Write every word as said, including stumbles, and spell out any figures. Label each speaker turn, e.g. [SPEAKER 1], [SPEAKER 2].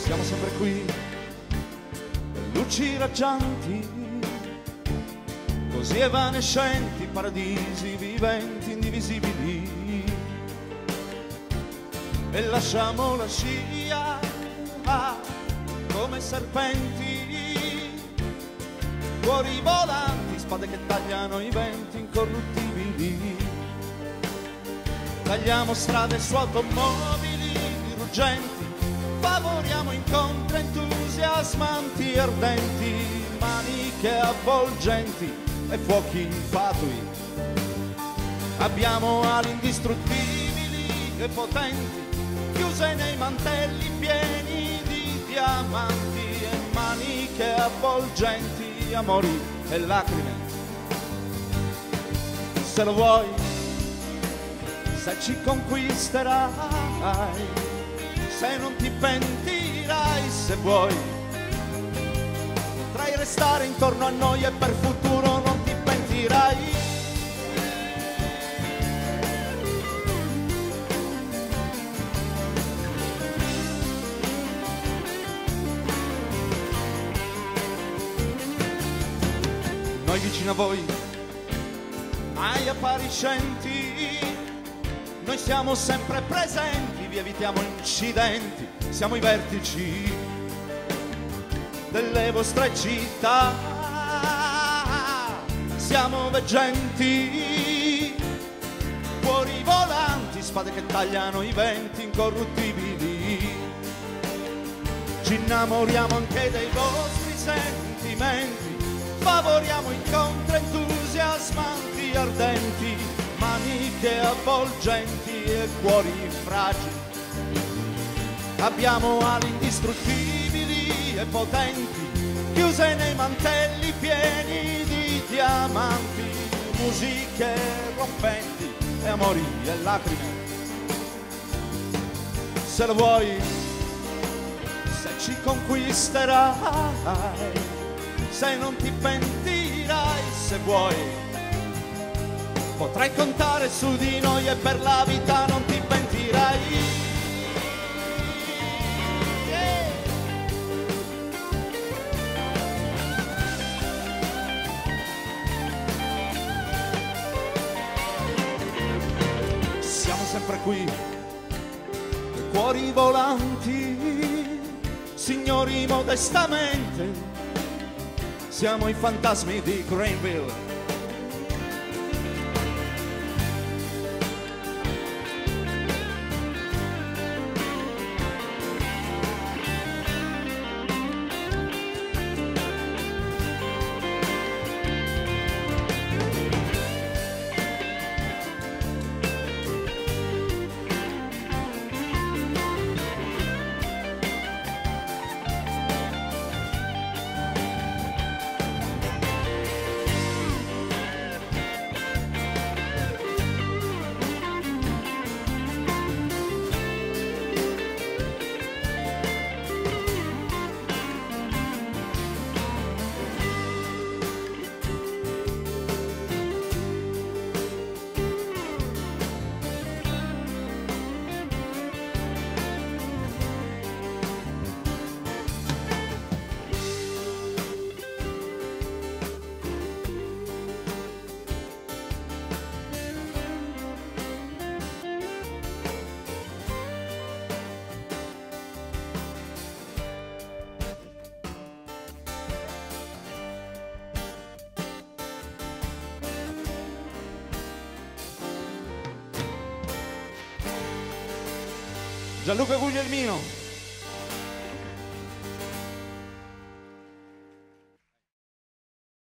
[SPEAKER 1] Siamo sempre qui, luci raggianti, così evanescenti, paradisi viventi, indivisibili. E lasciamo la scia come serpenti, cuori volanti, spade che tagliano i venti incorruttibili. Tagliamo strade su automobili ruggenti, favoriamo incontri entusiasmanti e ardenti, maniche avvolgenti e fuochi fatui. Abbiamo ali indistruttibili e potenti, chiuse nei mantelli pieni di diamanti, e maniche avvolgenti, amori e lacrime. Se lo vuoi, se ci conquisterai, se non ti pentirai, se vuoi, potrai restare intorno a noi e per futuro non ti pentirai. Noi vicino a voi, mai appariscenti, noi siamo sempre presenti, vi evitiamo incidenti, siamo i vertici delle vostre città, siamo veggenti, cuori volanti, spade che tagliano i venti incorruttibili. Ci innamoriamo anche dei vostri sentimenti, favoriamo incontri entusiasmanti, ardenti, maniche avvolgenti e cuori fragili. Abbiamo ali indistruttibili e potenti, chiuse nei mantelli pieni di diamanti, musiche rompenti e amori e lacrime. Se lo vuoi, se ci conquisterai, se non ti pentirai, se vuoi, potrai contare su di noi e per la vita non ti pentirai. Yeah. Siamo sempre qui, cuori volanti, signori modestamente, siamo i fantasmi di Greenville. Gianluca Guglielmino.